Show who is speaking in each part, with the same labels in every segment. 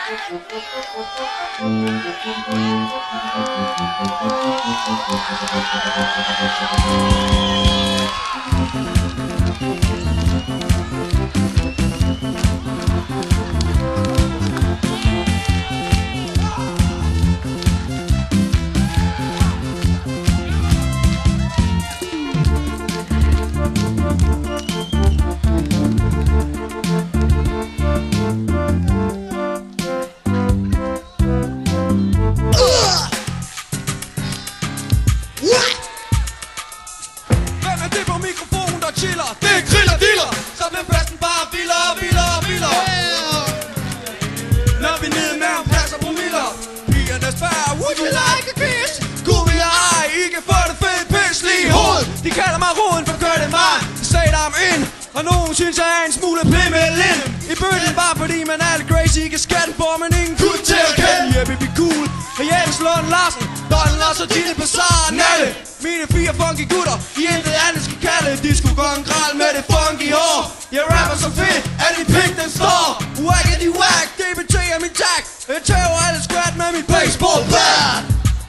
Speaker 1: Og nogen synes jeg er en smule pimmelin i bøtten, bare fordi man er lidt crazy. Ikke skatten på, men ingen kun til at kende. Yeah, baby cool. Og Jens Lund Larsen, Dollen og så Gilles Bazaar Nalle. Mine 4 funky gutter, i intet andet skal kalde. De skulle gå en gral med det funky hår. Jeg rapper så fedt, at de pik den står. Wackety whack, DBT er min tag. Jeg tæver alle squat med mit baseball bat.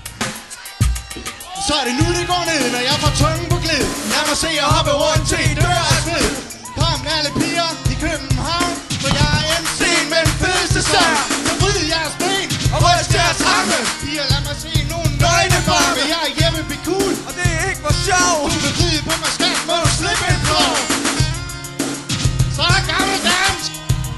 Speaker 2: Så er det nu det går ned, når jeg får tungen på glid. Lad mig se jer hoppe rundt til I dør af sved. Kom alle piger i København, for jeg er en scene med den fedeste sang. Så vrid jeres ben og ryst jeres arme. Piger, lad mig se nogle nøgne farme. Jeg er hjemme be cool,
Speaker 1: og det er ikke for sjov.
Speaker 2: Du vil ride på mig skat, må du slippe en blå. Så er gammel dansk.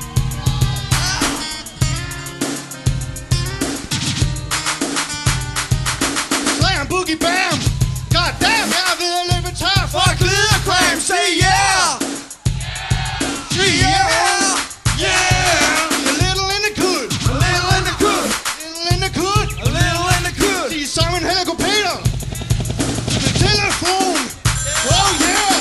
Speaker 2: Slam boogie bam. God damn, jeg er ved at løbe tør for glidercreme. Say yeah. Say yeah. Yeah. A little in the good. A little in the good. A little in the good. A little in the good. De er som en helikopter med telefon. Oh yeah.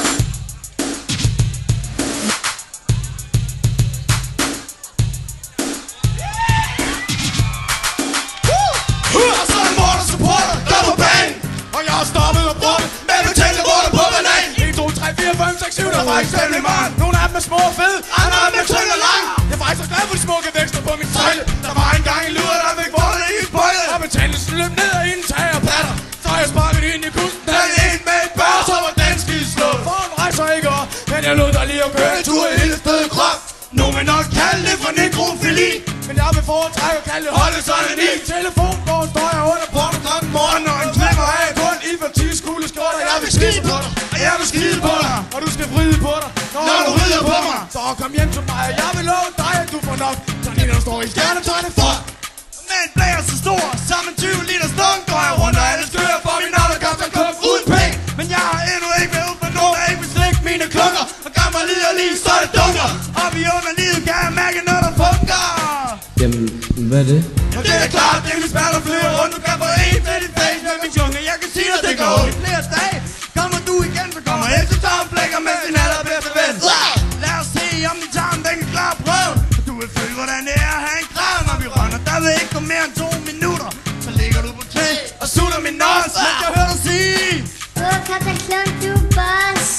Speaker 2: Og så en morder supporter, der på banen. Og jeg har stoppet og brugt med betændte vorter på banan. 1, 2, 3, 4, 5, 6, 7, der var ikke stemning meget. Nogle af dem er små og fede, andre af dem er tynd og lang. Jeg er faktisk så glad for de smukke vækster på min tøjle. Der var engang en luder, der fik vortet i et bøjle. Og betændelsen løb ned og inden tager og platter. Så har jeg sparket ind i kusten, der er en med et bør. Så var Dansk slået. Foran rejser ikke op, men jeg lod dig lige at køre en tur i hele stedet krop. Nogen vil nok kalde det for nekrofili, men jeg vil foretrække at kalde det holde sådan i. Telefonbogen står jeg under på den klokken morgen, og en klemmer af kun i for 10 skulderskårter. Jeg vil skide på dig, og jeg vil skide på dig, og du skal vride på dig, når du rider på mig. Så kom hjem til mig, og jeg vil love dig, at du får nok. Så lige når du står i stjernetøjne for. Men blærer så stor, sammen 20 liter stunk, går jeg rundt og alle skører for min navnekamp, der kom uden penge. Men jeg har endnu ikke været ud for nogen, der ikke vil slikke mine klukker. Og gør mig lider lige, så det dunker. Og vi under livet kan jeg mærke noget, der funker.
Speaker 3: Jamen, hvad er det?
Speaker 1: Og det er klart, det er min spærre flere rundt. Du kan få en til dit face med min junge. Jeg kan sige dig, det går i flere dage. Kommer du igen, så kommer jeg til Tom Flækker med sin allerbedste ven. Lad os se, om de tager en den klar prøve. Og du vil føle, hvordan det er at have en krav. Når vi rønner, der vil ikke gå mere end 2 minutter. Så ligger du på knæ og sutter min nos. Men jeg hører dig sige:
Speaker 4: Kaptajn Klunk, du er boss.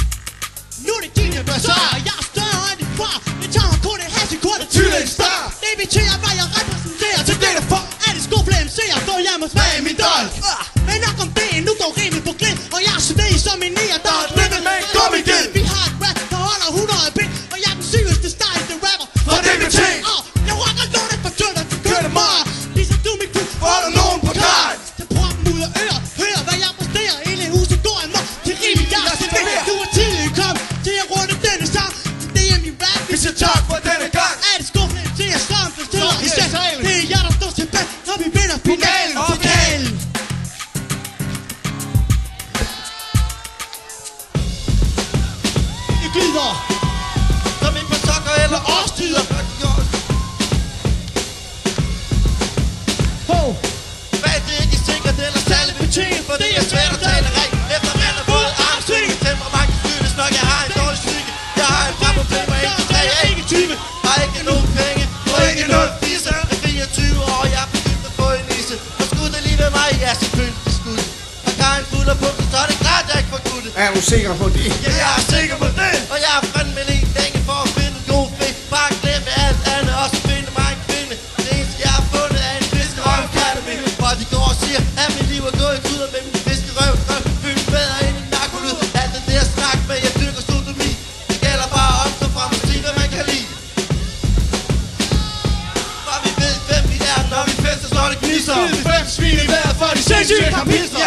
Speaker 2: Nu er det din, jeg gør så, og jeg er større end din far. Det tager mig kun et halvt sekund at tydelig en star. Det betyder, hvad jeg repræsenterer til det, der får. Er det skoflem, ser jeg, står jeg med smag i min dolk. Men nok om det, nu går rimelig på glid. Og jeg er sved som en nier, der er drippet med en gummiged. Vi har et rap, der holder 100 bit. Og jeg er den sygeste stejlste rapper fra DBT. Jeg rocker lortet fra tønder til København. Ligesom du, min kuk, får du nogen på klart. Tag proppen ud af ører, hør hvad jeg præsterer. Hele huset går en mok til rimelig, jeg er serveret. Du er tidlig kom til at runde denne sang. Det er min rap,
Speaker 1: vi siger tak for denne gang.
Speaker 2: er det skuffende til at slåen for steder i sæt. Det er jeg, der står tilbage, når vi vinder finalen. Pokalen. I glider
Speaker 1: Som en par sokker eller årstider. Hvad er det, de tænker, det er særligt betinget? For det er svært at tale rig. Efter mand og både armsving. Temperament skyldes nok, jeg har en dårlig psyke. Jeg har et par problemer, ikke til 3, jeg er ikke type. Har ikke nogen penge, og ikke noget fisse. Jeg er 24 år, jeg er begyndt at få en nisse. Og skud det lige ved mig, ja selvfølgelig det skud. Har Karin fuld af pumpen, så er det klart, jeg ikke får kuttet.
Speaker 2: Er du sikker på det?
Speaker 1: Ja, jeg er sikker på det. Og jeg er fandme lige længe for at finde en god fedt. Bare glemme alt andet, og så finde mig en kvinde. Det
Speaker 2: Tyve kapister.